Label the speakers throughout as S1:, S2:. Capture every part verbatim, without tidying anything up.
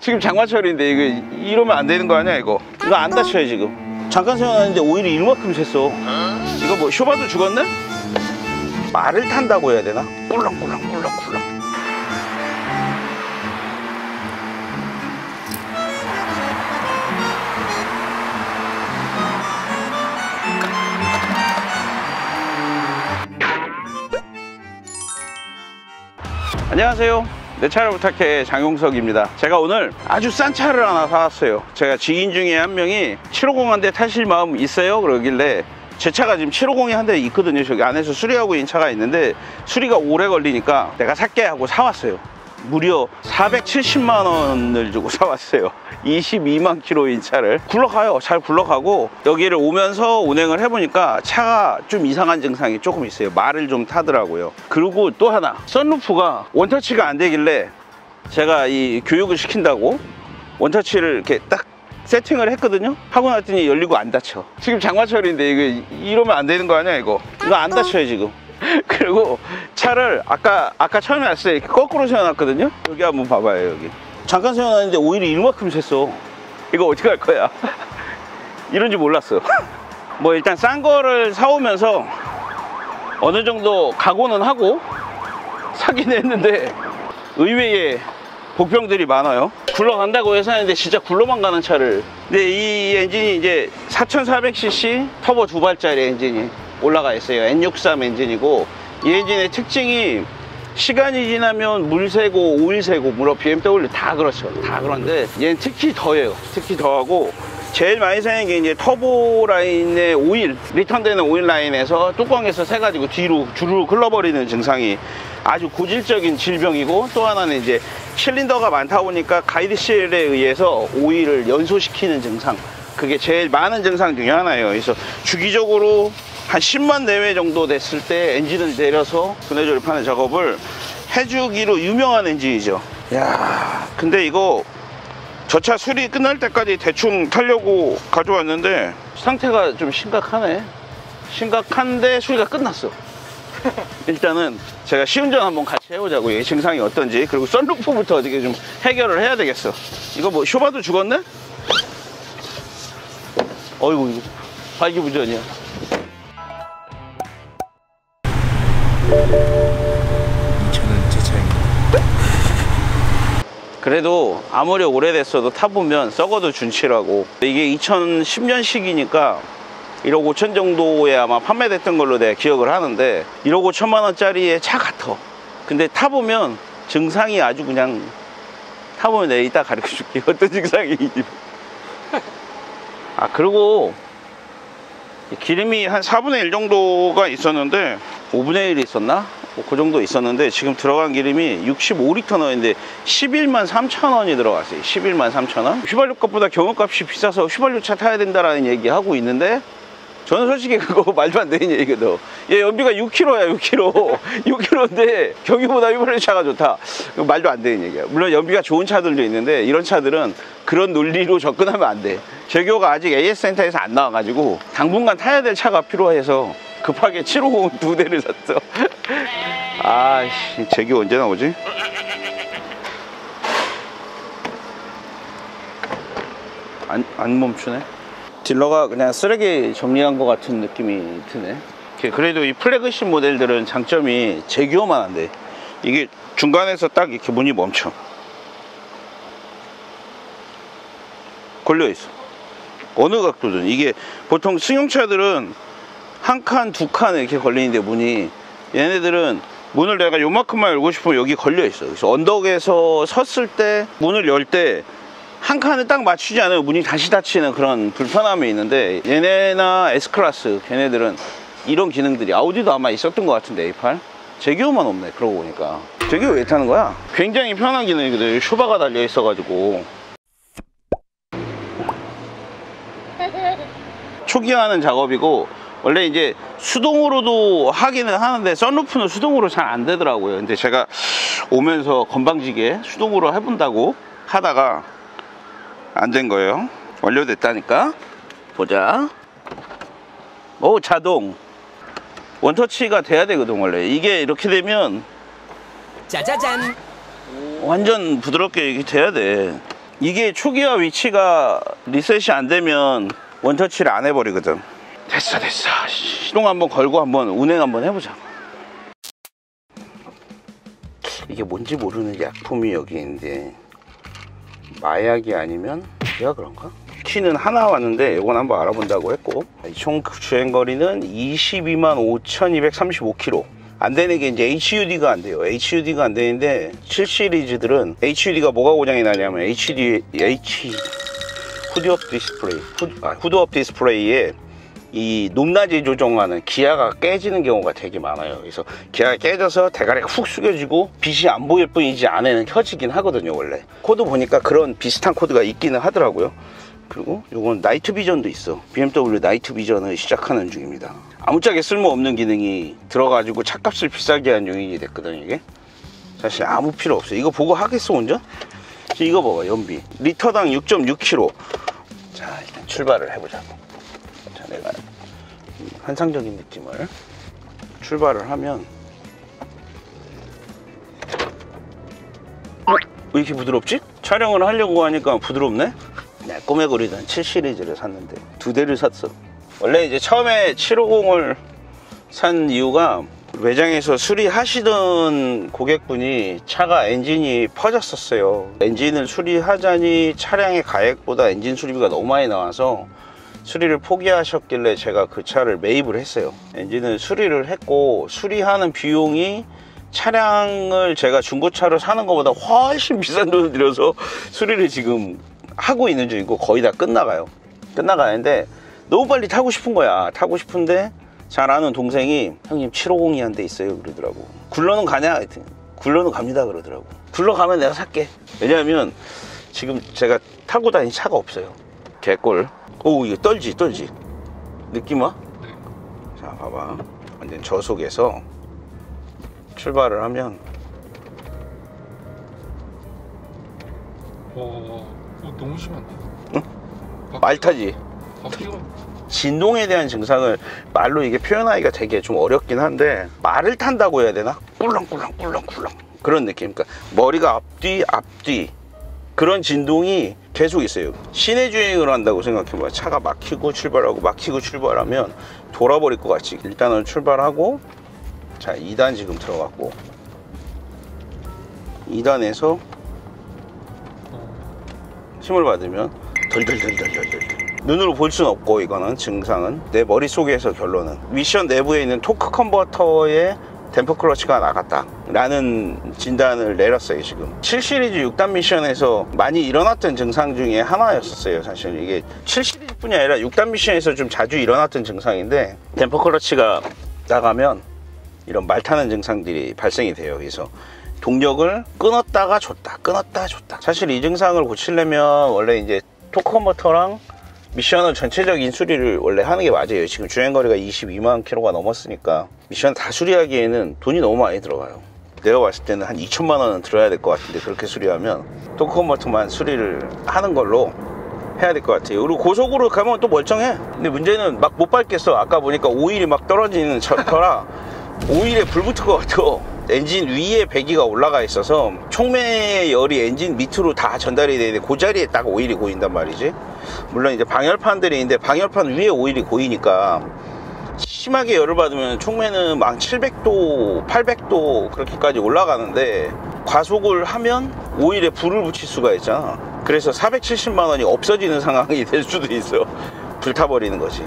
S1: 지금 장마철인데 이거 이러면 안 되는 거 아니야 이거? 이거 안 다쳐요 지금. 잠깐 세워놨는데 오일이 이만큼 샜어. 이거 뭐 쇼바도 죽었네? 말을 탄다고 해야 되나? 꿀렁꿀렁꿀렁꿀렁. 안녕하세요. 내 차를 부탁해 장용석입니다. 제가 오늘 아주 싼 차를 하나 사왔어요. 제가 지인 중에 한 명이 칠오공 한 대 타실 마음 있어요? 그러길래 제 차가 지금 칠오공이 한 대 있거든요. 저기 안에서 수리하고 있는 차가 있는데 수리가 오래 걸리니까 내가 살게 하고 사왔어요. 무려 사백칠십만 원을 주고 사왔어요. 이십이만 킬로인 차를. 굴러가요. 잘 굴러가고 여기를 오면서 운행을 해보니까 차가 좀 이상한 증상이 조금 있어요. 말을 좀 타더라고요. 그리고 또 하나, 썬루프가 원터치가 안 되길래 제가 이 교육을 시킨다고 원터치를 이렇게 딱 세팅을 했거든요. 하고 났더니 열리고 안 닫혀. 지금 장마철인데 이거 이러면 안 되는 거 아니야 이거? 이거 안 닫혀요 지금. 그리고 차를 아까 아까 처음에 왔을 때 이렇게 거꾸로 세워놨거든요. 여기 한번 봐봐요. 여기 잠깐 세워놨는데 오일이 이만큼 샜어. 이거 어떻게 할 거야? 이런지 몰랐어. 뭐 일단 싼 거를 사오면서 어느 정도 각오는 하고 사긴 했는데 의외의 복병들이 많아요. 굴러간다고 해서 하는데 진짜 굴러만 가는 차를. 근데 이 엔진이 이제 사천사백 씨씨 터보 두 발짜리 엔진이 올라가 있어요. 엔 육십삼 엔진이고, 이 엔진의 특징이 시간이 지나면 물 새고 오일 새고, 물론 비엠더블유 다 그렇죠. 다 그런데 얘는 특히 더해요. 특히 더하고 제일 많이 새는 게 이제 터보 라인의 오일, 리턴되는 오일 라인에서 뚜껑에서 새가지고 뒤로 주르륵 흘러버리는 증상이 아주 고질적인 질병이고, 또 하나는 이제 실린더가 많다 보니까 가이드실에 의해서 오일을 연소시키는 증상, 그게 제일 많은 증상 중에 하나예요. 그래서 주기적으로 한 십만 내외 정도 됐을 때 엔진을 내려서 분해 조립하는 작업을 해주기로 유명한 엔진이죠. 야, 근데 이거 저 차 수리 끝날 때까지 대충 타려고 가져왔는데 상태가 좀 심각하네. 심각한데 수리가 끝났어. 일단은 제가 시운전 한번 같이 해보자고, 이 증상이 어떤지. 그리고 썬루프부터 어떻게 좀 해결을 해야 되겠어. 이거 뭐 쇼바도 죽었네? 어이구, 이거 발기부전이야.
S2: 이천 원째 차입니다.
S1: 그래도 아무리 오래됐어도 타보면 썩어도 준치라고. 이게 이천십 년식이니까 일억 오천 정도에 아마 판매됐던 걸로 내가 기억을 하는데, 일억 오천만 원짜리의 차 같아. 근데 타보면 증상이 아주 그냥, 타보면 내가 이따 가르쳐 줄게 어떤 증상인지. 아, 그리고 기름이 한 사분의 일 정도가 있었는데, 오분의 일이 있었나? 뭐 그 정도 있었는데 지금 들어간 기름이 육십오 리터 넣었는데 십일만 삼천 원이 들어갔어요. 십일만 삼천 원. 휘발유 값보다 경유값이 비싸서 휘발유차 타야 된다라는 얘기하고 있는데, 저는 솔직히 그거 말도 안 되는 얘기거든. 얘 연비가 육 킬로미터야. 육 킬로미터. 육 킬로미터인데 경유보다 휘발유차가 좋다. 말도 안 되는 얘기야. 물론 연비가 좋은 차들도 있는데 이런 차들은 그런 논리로 접근하면 안 돼. 제교가 아직 에이에스 센터에서 안 나와가지고 당분간 타야 될 차가 필요해서 급하게 칠오공 두 대를 샀어. 아씨, 제교 언제 나오지? 안, 안 멈추네. 딜러가 그냥 쓰레기 정리한 것 같은 느낌이 드네. 그래도 이 플래그십 모델들은 장점이 제기어만 안 돼. 이게 중간에서 딱 이렇게 문이 멈춰. 걸려있어. 어느 각도든. 이게 보통 승용차들은 한 칸, 두 칸 이렇게 걸리는데 문이, 얘네들은 문을 내가 요만큼만 열고 싶으면 여기 걸려있어. 그래서 언덕에서 섰을 때 문을 열 때 한 칸을 딱 맞추지 않으면 문이 다시 닫히는 그런 불편함이 있는데, 얘네나 S클래스 걔네들은 이런 기능들이, 아우디도 아마 있었던 것 같은데 에이 팔? 제기어만 없네. 그러고 보니까. 제기어 왜 타는 거야? 굉장히 편한 기능이거든. 쇼바가 달려 있어가지고. 초기화하는 작업이고, 원래 이제 수동으로도 하기는 하는데 썬루프는 수동으로 잘 안 되더라고요. 근데 제가 오면서 건방지게 수동으로 해본다고 하다가 안 된 거예요. 완료됐다니까. 보자. 오, 자동. 원터치가 돼야 되거든 원래. 이게 이렇게 되면 짜자잔 완전 부드럽게 이게 돼야 돼. 이게 초기화 위치가 리셋이 안 되면 원터치를 안 해버리거든. 됐어 됐어. 시동 한번 걸고 한번 운행 한번 해보자. 이게 뭔지 모르는 약품이 여기 있는데 마약이 아니면 기아 그런가? 키는 하나 왔는데 이건 한번 알아본다고 했고, 총 주행거리는 이십이만 오천이백삼십오 킬로미터. 안 되는 게 이제 에이치유디가 안 돼요. 에이치유디가 안 되는데 칠 시리즈들은 에이치유디가 뭐가 고장이 나냐면 에이치디, H 후드업 디스플레이, 후드, 아, 후드업 디스플레이에 이 높낮이 조정하는 기아가 깨지는 경우가 되게 많아요. 그래서 기아가 깨져서 대가리가 훅 숙여지고 빛이 안 보일 뿐이지 안에는 켜지긴 하거든요. 원래 코드 보니까 그런 비슷한 코드가 있기는 하더라고요. 그리고 이건 나이트 비전도 있어. 비엠더블유 나이트 비전을 시작하는 중입니다. 아무짝에 쓸모없는 기능이 들어가지고 차값을 비싸게 한 요인이 됐거든. 이게 사실 아무 필요 없어요. 이거 보고 하겠어 운전? 이거 봐봐. 연비 리터당 육 점 육 킬로미터. 자 일단 출발을 해보자고. 자 내가 환상적인 느낌을 출발을 하면 어? 왜 이렇게 부드럽지? 촬영을 하려고 하니까 부드럽네? 네, 꿈에 그리던 칠 시리즈를 샀는데 두 대를 샀어. 원래 이제 처음에 칠오공을 산 이유가 매장에서 수리하시던 고객분이 차가 엔진이 퍼졌었어요. 엔진을 수리하자니 차량의 가액보다 엔진 수리비가 너무 많이 나와서 수리를 포기하셨길래 제가 그 차를 매입을 했어요. 엔진을 수리를 했고 수리하는 비용이 차량을 제가 중고차로 사는 것보다 훨씬 비싼 돈을 들여서 수리를 지금 하고 있는 중이고 거의 다 끝나가요. 끝나가는데 너무 빨리 타고 싶은 거야. 타고 싶은데 잘 아는 동생이 형님 칠오공이 한 대 있어요 그러더라고. 굴러는 가냐? 굴러는 갑니다 그러더라고. 굴러가면 내가 살게. 왜냐하면 지금 제가 타고 다니는 차가 없어요. 개꿀. 오 이거 떨지 떨지 느낌 와?
S2: 네.
S1: 자 봐봐. 완전 저속에서 출발을 하면
S2: 와, 어, 너무 심한데?
S1: 응? 말 타지?
S2: 바퀴가
S1: 진동에 대한 증상을 말로 이게 표현하기가 되게 좀 어렵긴 한데 말을 탄다고 해야 되나? 꿀렁꿀렁 꿀렁꿀렁 그런 느낌. 그러니까 머리가 앞뒤 앞뒤 그런 진동이 계속 있어요. 시내 주행을 한다고 생각해봐. 차가 막히고 출발하고 막히고 출발하면 돌아버릴 것 같지. 일단은 출발하고 자 이 단 지금 들어갔고 이 단에서 힘을 받으면 덜덜덜덜덜덜. 눈으로 볼 수는 없고 이거는 증상은 내 머릿속에서 결론은 미션 내부에 있는 토크 컨버터의 댐퍼 클러치가 나갔다 라는 진단을 내렸어요. 지금 칠 시리즈 육 단 미션에서 많이 일어났던 증상 중에 하나였었어요. 사실 이게 칠 시리즈 뿐이 아니라 육 단 미션에서 좀 자주 일어났던 증상인데 댐퍼 클러치가 나가면 이런 말 타는 증상들이 발생이 돼요. 그래서 동력을 끊었다가 줬다 끊었다가 줬다. 사실 이 증상을 고치려면 원래 이제 토크 컨버터랑 미션을 전체적인 수리를 원래 하는 게 맞아요. 지금 주행거리가 이십이만 킬로미터가 넘었으니까 미션 다 수리하기에는 돈이 너무 많이 들어가요. 내가 봤을 때는 한 이천만 원은 들어야 될 것 같은데 그렇게 수리하면 토크 컨버터만 수리를 하는 걸로 해야 될 것 같아요. 그리고 고속으로 가면 또 멀쩡해. 근데 문제는 막 못 밟겠어. 아까 보니까 오일이 막 떨어지는 터라 오일에 불 붙을 것 같아. 엔진 위에 배기가 올라가 있어서 촉매 열이 엔진 밑으로 다 전달이 되는데 그 자리에 딱 오일이 고인단 말이지. 물론 이제 방열판들이 있는데 방열판 위에 오일이 고이니까 심하게 열을 받으면 촉매는 막 칠백 도 팔백 도 그렇게까지 올라가는데 과속을 하면 오일에 불을 붙일 수가 있잖아. 그래서 사백칠십만 원이 없어지는 상황이 될 수도 있어. 불타버리는 거지.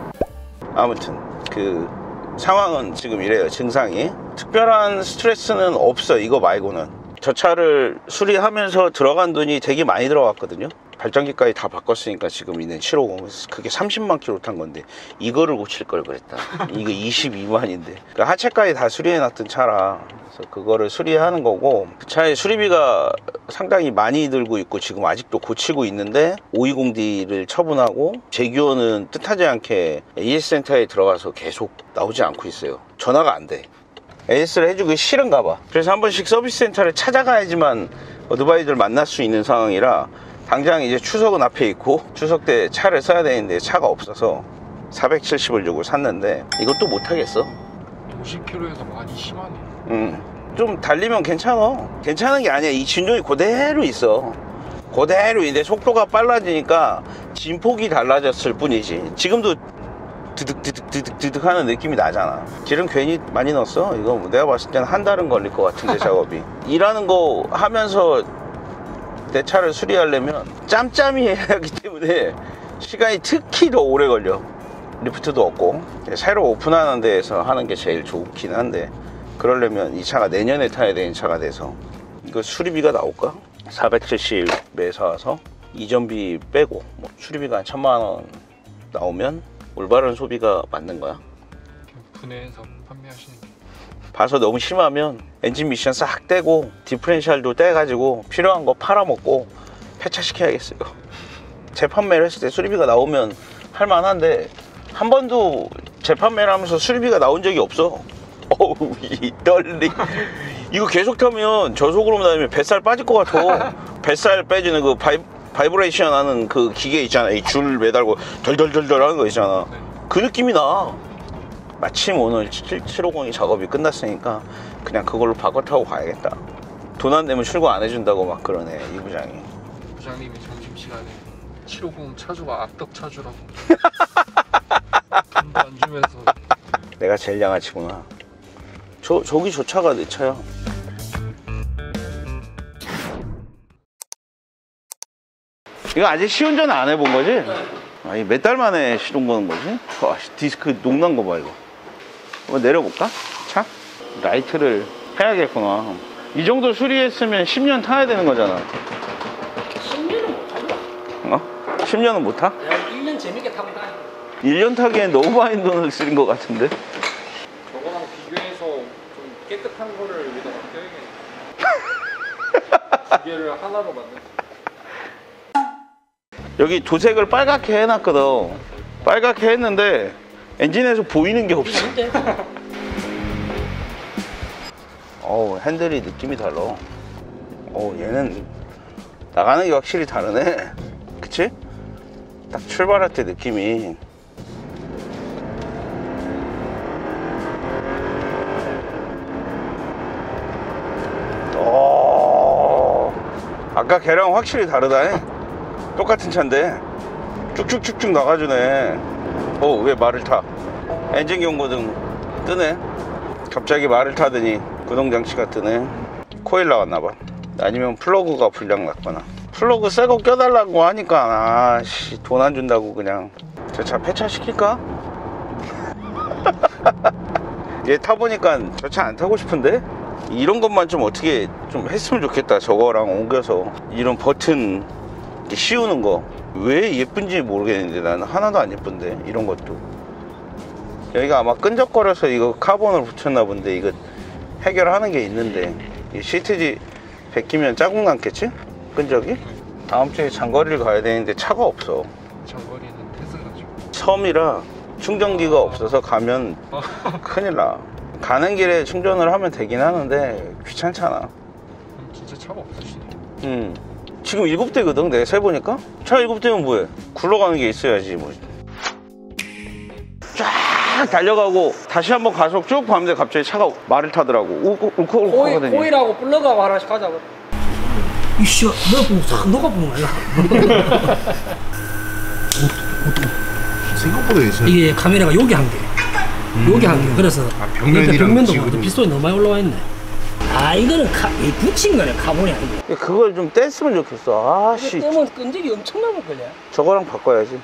S1: 아무튼 그 상황은 지금 이래요. 증상이 특별한 스트레스는 없어. 이거 말고는 저 차를 수리하면서 들어간 돈이 되게 많이 들어갔거든요. 발전기까지 다 바꿨으니까 지금 있는 칠오공 그게 삼십만 킬로 탄 건데 이거를 고칠 걸 그랬다. 이거 이십이만인데 그러니까 하체까지 다 수리해놨던 차라 그래서 그거를 수리하는 거고 그 차의 수리비가 상당히 많이 들고 있고 지금 아직도 고치고 있는데 오이공 디를 처분하고 재규어는 뜻하지 않게 에이에스 센터에 들어가서 계속 나오지 않고 있어요. 전화가 안 돼. 에이에스를 해주기 싫은가 봐. 그래서 한 번씩 서비스 센터를 찾아가야지만 어드바이저를 만날 수 있는 상황이라 당장 이제 추석은 앞에 있고 추석 때 차를 써야 되는데 차가 없어서 사백칠십을 주고 샀는데 이것도 못하겠어.
S2: 오십 킬로미터에서 많이 심하네.
S1: 음, 좀 달리면 괜찮아. 괜찮은 게 아니야. 이 진동이 그대로 있어. 그대로인데 속도가 빨라지니까 진폭이 달라졌을 뿐이지. 지금도 드득 드득 드득 드득 하는 느낌이 나잖아. 기름 괜히 많이 넣었어. 이거 내가 봤을 때는 한 달은 걸릴 것 같은데 작업이. 일하는 거 하면서 내 차를 수리하려면 짬짬이 해야 하기 때문에 시간이 특히 더 오래 걸려. 리프트도 없고 새로 오픈하는 데에서 하는 게 제일 좋긴 한데, 그러려면 이 차가 내년에 타야 되는 차가 돼서 이거 수리비가 나올까? 사백칠십에 사서 이전비 빼고 뭐 수리비가 한 천만 원 나오면 올바른 소비가 맞는 거야.
S2: 분해해서 판매하시는 게.
S1: 봐서 너무 심하면 엔진 미션 싹 떼고 디프렌셜도 떼가지고 필요한 거 팔아먹고 폐차시켜야겠어요. 재판매를 했을 때 수리비가 나오면 할만한데 한 번도 재판매를 하면서 수리비가 나온 적이 없어. 어우, 이 떨리. 이거 계속 타면 저속으로 다니면 뱃살 빠질 것 같아. 뱃살 빼주는 그 바이, 바이브레이션 하는 그 기계 있잖아. 이 줄 매달고 덜덜덜덜 하는 거 있잖아. 그 느낌이 나. 마침 오늘 칠백오십이 작업이 끝났으니까 그냥 그걸로 바꿔 타고 가야겠다. 돈 안 내면 출고 안 해준다고 막 그러네, 이 부장이.
S2: 부장님이 점심시간에 칠백오십 차주가 악덕 차주라고 돈도 안 주면서.
S1: 내가 제일 양아치구나. 저, 저기 저 차가 내 차야. 이거 아직 시운전 안 해본 거지? 아니, 몇 달 만에 시동 거는 거지? 와, 디스크 녹난 거 봐, 이거. 한번 내려볼까? 차? 라이트를 해야겠구나. 이 정도 수리했으면 십 년 타야 되는 거잖아.
S3: 십 년은 못 타죠.
S1: 어? 십 년은 못 타?
S3: 내가 일 년 재밌게 타고 가.
S1: 일 년 타기엔 너무 많이 돈을 쓰는 것 같은데?
S2: 저거랑 비교해서 좀 깨끗한 거를 여기다 맡겨야겠네. 기계를 하나로 만든.
S1: 여기 도색을 빨갛게 해놨거든. 빨갛게 했는데 엔진에서 보이는 게 없어. 어우, 핸들이 느낌이 달라. 어우, 얘는 나가는 게 확실히 다르네. 그치? 딱 출발할 때 느낌이. 오, 아까 걔랑 확실히 다르다. 똑같은 차인데 쭉쭉쭉쭉 나가주네. 어, 왜 말을 타? 엔진 경고등 뜨네. 갑자기 말을 타더니 구동장치가 뜨네. 코일 나왔나봐. 아니면 플러그가 불량 났거나. 플러그 새거 껴달라고 하니까 아씨, 돈 안 준다고 그냥 저 차 폐차시킬까? 얘 타보니까 저 차 안 타고 싶은데? 이런 것만 좀 어떻게 좀 했으면 좋겠다. 저거랑 옮겨서 이런 버튼 씌우는 거 왜 예쁜지 모르겠는데 나는 하나도 안 예쁜데. 이런 것도 여기가 아마 끈적거려서 이거 카본을 붙였나 본데 이거 해결하는 게 있는데 이 시트지 벗기면 자국 남겠지? 끈적이? 다음 주에 장거리를 가야 되는데 차가 없어.
S2: 장거리는 테슬라죠.
S1: 섬이라 충전기가 없어서 가면 큰일 나. 가는 길에 충전을 하면 되긴 하는데 귀찮잖아.
S2: 그럼 진짜 차가 없으시네.
S1: 음. 지금 일곱 대거든 내가 세보니까. 차 일곱 대면 뭐해? 굴러가는 게 있어야지 뭐. 쫙 달려가고 다시 한번 가속 쭉 가는데 갑자기 차가 말을 타더라고. 울컥울컥
S3: 코일,
S1: 하거든요.
S3: 코일하고 플러그하고 하나씩 가자고. 이씨, 너 보고 싹 너가 보면 알라.
S4: 생각보다 괜찮아.
S3: 이게 카메라가 여기 한 개,
S4: 음.
S3: 여기 한 개. 그래서
S4: 아, 벽면이랑
S3: 옆에 벽면도
S4: 지금.
S3: 보고 빗소리 너무 많이 올라와 있네. 아, 이거는 카, 이 붙인 거네, 카본이 아니고.
S1: 그걸 좀 뗐으면 좋겠어. 아씨,
S3: 이거 때문에 끈적이 엄청나게 걸려.
S1: 저거랑 바꿔야지.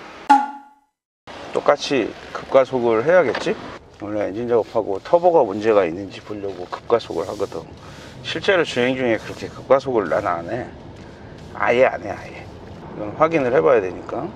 S1: 똑같이 급가속을 해야겠지? 원래 엔진 작업하고 터보가 문제가 있는지 보려고 급가속을 하거든. 실제로 주행 중에 그렇게 급가속을 난 안 해. 아예 안 해, 아예. 이건 확인을 해봐야 되니까.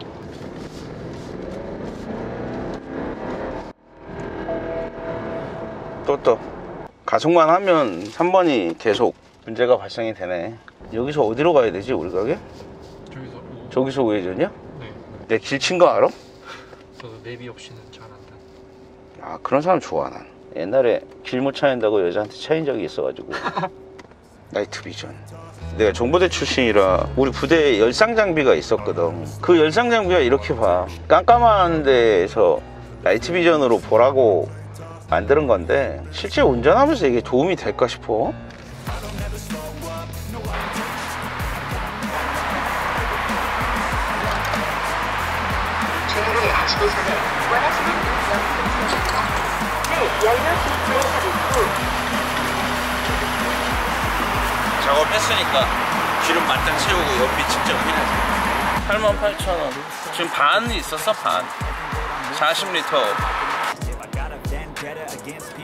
S1: 또 또 가속만 하면 삼 번이 계속 문제가 발생이 되네. 여기서 어디로 가야 되지, 우리 가게?
S2: 저기서 오.
S1: 저기서 우회전이야?
S2: 네.
S1: 내 길 친 거 알아?
S2: 저도 내비 없이는 잘 안 타.
S1: 아, 그런 사람 좋아. 난 옛날에 길 못 차인다고 여자한테 차인 적이 있어가지고. 나이트 비전. 내가 정보대 출신이라 우리 부대에 열상 장비가 있었거든. 그 열상 장비가 이렇게 봐. 깜깜한 데에서 나이트 비전으로 보라고 만드는 건데 실제 운전하면서 이게 도움이 될까 싶어.
S5: 주의를 하시고서는 원하시는 음성 선택입니다. 네, 연료 디스플레이 삽입 후
S1: 작업했으니까 기름 만땅 채우고 연비 측정해야지. 팔만 팔천 원. 지금 반 있었어, 반. 사십 리터.
S6: If I got a vendetta against